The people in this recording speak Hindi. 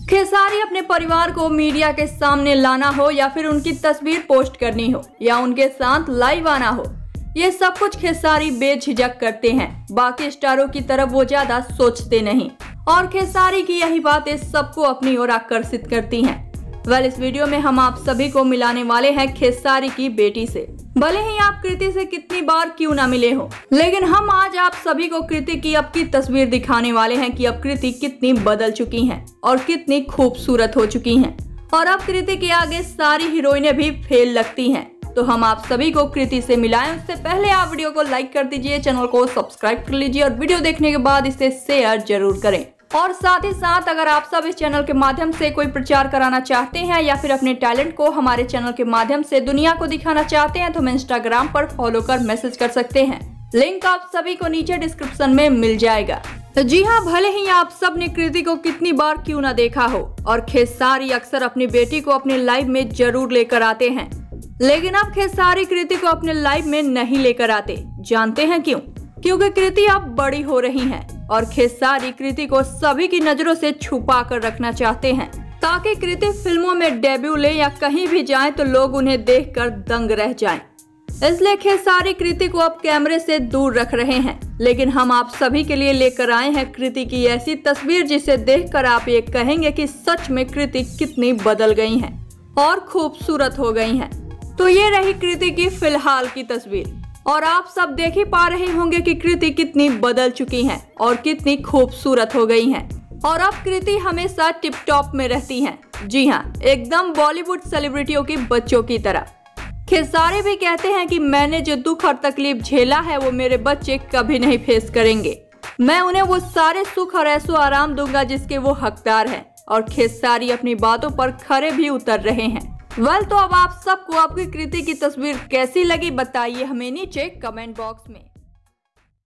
खेसारी अपने परिवार को मीडिया के सामने लाना हो या फिर उनकी तस्वीर पोस्ट करनी हो या उनके साथ लाइव आना हो, ये सब कुछ खेसारी बेझिझक करते हैं। बाकी स्टारों की तरफ वो ज्यादा सोचते नहीं और खेसारी की यही बातें सबको अपनी ओर आकर्षित करती हैं। इस वीडियो में हम आप सभी को मिलाने वाले हैं खेसारी की बेटी से। भले ही आप कृति से कितनी बार क्यों ना मिले हो, लेकिन हम आज आप सभी को कृति की अब की तस्वीर दिखाने वाले हैं कि अब कृति कितनी बदल चुकी हैं और कितनी खूबसूरत हो चुकी हैं। और अब कृति के आगे सारी हीरोइनें भी फेल लगती हैं। तो हम आप सभी को कृति से मिलाएं, उससे पहले आप वीडियो को लाइक कर दीजिए, चैनल को सब्सक्राइब कर लीजिए और वीडियो देखने के बाद इसे शेयर जरूर करें। और साथ ही साथ अगर आप सब इस चैनल के माध्यम से कोई प्रचार कराना चाहते हैं या फिर अपने टैलेंट को हमारे चैनल के माध्यम से दुनिया को दिखाना चाहते हैं तो हमें इंस्टाग्राम पर फॉलो कर मैसेज कर सकते हैं। लिंक आप सभी को नीचे डिस्क्रिप्शन में मिल जाएगा। जी हाँ, भले ही आप सब ने कृति को कितनी बार क्यों ना देखा हो और खेसारी अक्सर अपनी बेटी को अपने लाइव में जरूर लेकर आते हैं, लेकिन अब खेसारी कृति को अपने लाइव में नहीं लेकर आते। जानते हैं क्यों? क्योंकि कृति अब बड़ी हो रही हैं और खेसारी कृति को सभी की नजरों से छुपा कर रखना चाहते हैं ताकि कृति फिल्मों में डेब्यू ले या कहीं भी जाएं तो लोग उन्हें देखकर दंग रह जाएं। इसलिए खेसारी कृति को अब कैमरे से दूर रख रहे हैं, लेकिन हम आप सभी के लिए लेकर आए हैं कृति की ऐसी तस्वीर जिसे देखकर आप ये कहेंगे कि सच में कृति कितनी बदल गई हैं और खूबसूरत हो गई हैं। तो ये रही कृति की फिलहाल की तस्वीर और आप सब देख ही पा रहे होंगे कि कृति कितनी बदल चुकी हैं और कितनी खूबसूरत हो गई हैं। और अब कृति हमेशा टिप टॉप में रहती हैं। जी हाँ, एकदम बॉलीवुड सेलिब्रिटियों की बच्चों की तरह। खेसारी भी कहते हैं कि मैंने जो दुख और तकलीफ झेला है वो मेरे बच्चे कभी नहीं फेस करेंगे। मैं उन्हें वो सारे सुख और ऐसो आराम दूंगा जिसके वो हकदार हैं। और खेसारी अपनी बातों पर खरे भी उतर रहे हैं। तो अब आप सबको आपकी कृति की तस्वीर कैसी लगी बताइए हमें नीचे कमेंट बॉक्स में।